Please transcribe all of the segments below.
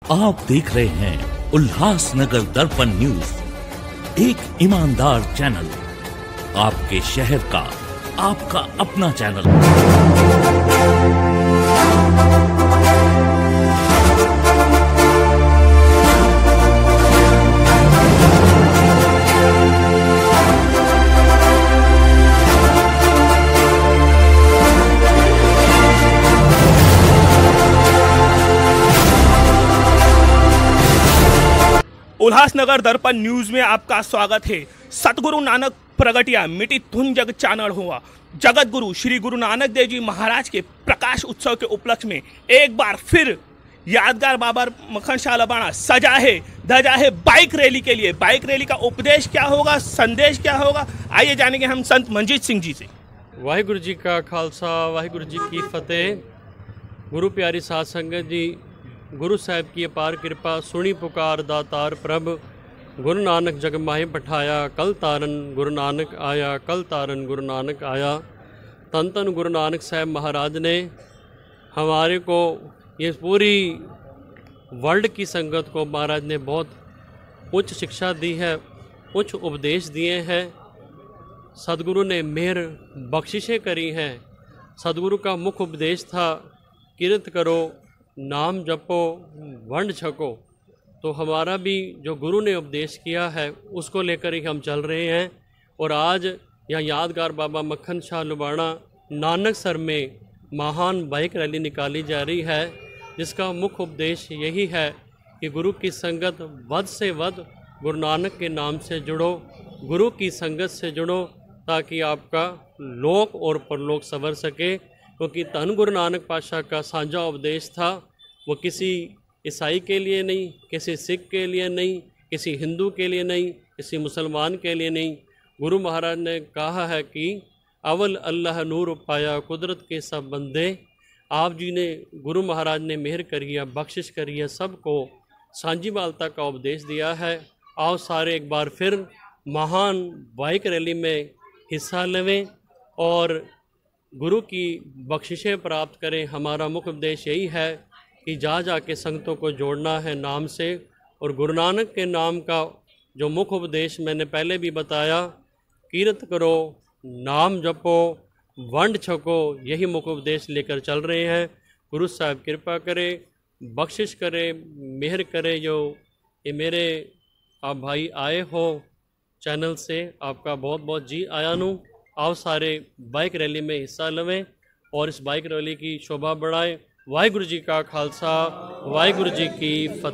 आप देख रहे हैं उल्लासनगर दर्पण न्यूज, एक ईमानदार चैनल, आपके शहर का आपका अपना चैनल। उल्लासनगर दर्पण न्यूज में आपका स्वागत है। सतगुरु नानक प्रगटिया मिटी धुन जग चानड़ हुआ। जगत गुरु श्री गुरु नानक देव जी महाराज के प्रकाश उत्सव के उपलक्ष्य में एक बार फिर यादगार बाबा मक्खन शाह लबाणा सजा है धजा है बाइक रैली के लिए। बाइक रैली का उपदेश क्या होगा, संदेश क्या होगा, आइए जानेंगे हम संत मनजीत सिंह जी से। वाहिगुरु जी का खालसा, वाहिगुरु जी की फतेह। गुरु प्यारी साध संगत जी, गुरु साहब की अपार कृपा सुनी पुकार दातार प्रभ। गुरु नानक जग माहे पठाया, कल तारन गुरु नानक आया, कल तारन गुरु नानक आया। तन तन गुरु नानक साहब महाराज ने हमारे को, ये पूरी वर्ल्ड की संगत को महाराज ने बहुत उच्च शिक्षा दी है, उच्च उपदेश दिए हैं। सदगुरु ने मेहर बख्शिशें करी हैं। सदगुरु का मुख्य उपदेश था किरत करो, नाम जपो, वंड छको। तो हमारा भी जो गुरु ने उपदेश किया है उसको लेकर ही हम चल रहे हैं। और आज यहाँ यादगार बाबा मक्खन शाह लबाणा नानक सर में महान बाइक रैली निकाली जा रही है, जिसका मुख्य उपदेश यही है कि गुरु की संगत वध से वध गुरु नानक के नाम से जुड़ो, गुरु की संगत से जुड़ो, ताकि आपका लोक और परलोक संवर सके। क्योंकि धन गुरु नानक पातशाह का साझा उपदेश था, वो किसी ईसाई के लिए नहीं, किसी सिख के लिए नहीं, किसी हिंदू के लिए नहीं, किसी मुसलमान के लिए नहीं। गुरु महाराज ने कहा है कि अवल अल्लाह नूर पाया कुदरत के सब बंदे। आप जी ने, गुरु महाराज ने मेहर करी है, बख्शिश करी है, सबको सांझी बालता का उपदेश दिया है। आओ सारे एक बार फिर महान बाइक रैली में हिस्सा लें और गुरु की बख्शिशें प्राप्त करें। हमारा मुख्य उद्देश्य यही है कि जा के संगतों को जोड़ना है नाम से। और गुरु नानक के नाम का जो मुख्य उपदेश मैंने पहले भी बताया, कीरत करो, नाम जपो, वंड छको, यही मुख्य उपदेश लेकर चल रहे हैं। गुरु साहब कृपा करे, बख्शिश करे, मेहर करे। जो ये मेरे आप भाई आए हो चैनल से, आपका बहुत बहुत जी आया नू। आओ सारे बाइक रैली में हिस्सा लें और इस बाइक रैली की शोभा बढ़ाएं। वाहिगुरु जी का खालसा, वाहिगुरु जी की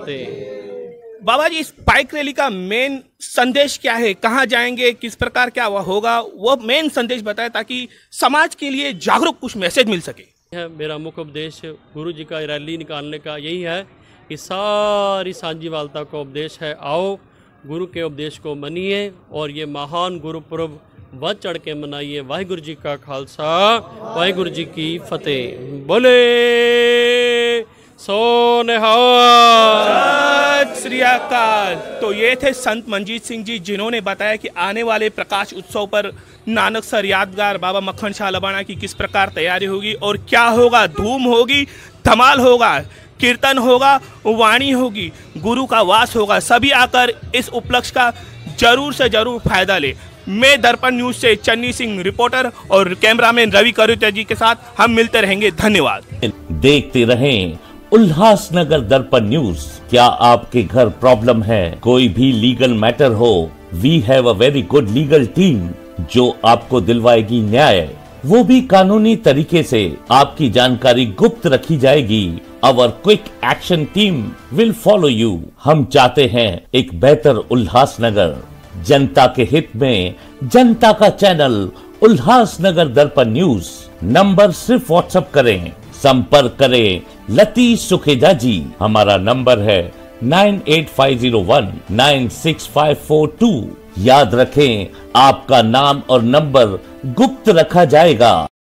फतेह। बाबा जी, इस बाइक रैली का मेन संदेश क्या है, कहाँ जाएंगे, किस प्रकार क्या होगा, वो मेन संदेश बताएं ताकि समाज के लिए जागरूक कुछ मैसेज मिल सके। मेरा मुख्य उपदेश गुरु जी का रैली निकालने का यही है कि सारी सांझी वालता का उपदेश है। आओ गुरु के उपदेश को मनिए और ये महान गुरुपुरब वध चढ़ के मनाइए। वाहिगुरु जी का खालसा, वाहिगुरु जी की फतेह। बोले सो निहाल, सत श्री अकाल। तो ये थे संत मनजीत सिंह जी, जिन्होंने बताया कि आने वाले प्रकाश उत्सव पर नानक सर यादगार बाबा मक्खन शाह लबाणा की किस प्रकार तैयारी होगी और क्या होगा। धूम होगी, धमाल होगा, कीर्तन होगा, वाणी होगी, गुरु का वास होगा। सभी आकर इस उपलक्ष्य का जरूर से जरूर फायदा ले। मैं दर्पण न्यूज से चन्नी सिंह रिपोर्टर और कैमरामैन रवि करुत्या जी के साथ हम मिलते रहेंगे। धन्यवाद। देखते रहें उल्लासनगर दर्पण न्यूज। क्या आपके घर प्रॉब्लम है, कोई भी लीगल मैटर हो, we have a very good legal team जो आपको दिलवाएगी न्याय, वो भी कानूनी तरीके से। आपकी जानकारी गुप्त रखी जाएगी। Our quick action team will follow you। हम चाहते हैं एक बेहतर उल्लासनगर। जनता के हित में जनता का चैनल उल्लासनगर दर्पण न्यूज। नंबर सिर्फ व्हाट्सएप करें, संपर्क करें लतीश सुखेजा जी। हमारा नंबर है 9850196542। याद रखें, आपका नाम और नंबर गुप्त रखा जाएगा।